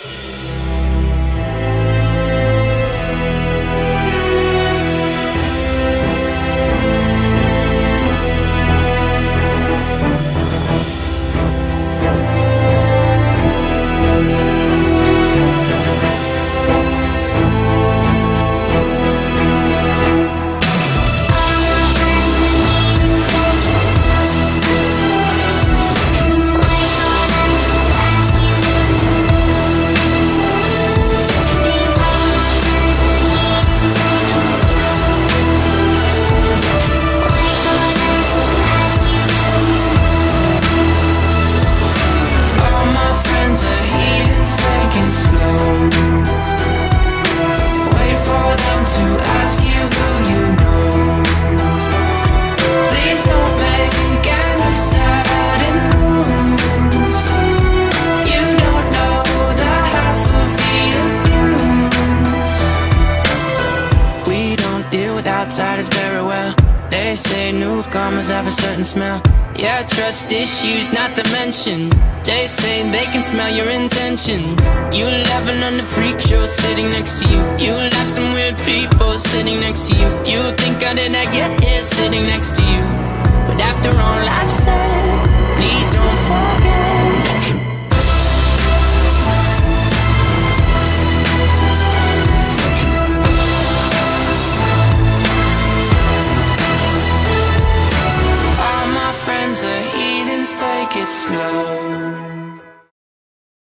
Outsiders very well. They say newcomers have a certain smell. Yeah, trust issues not to mention. They say they can smell your intentions. You'll have another freak show sitting next to you. You'll have some weird people sitting next to you.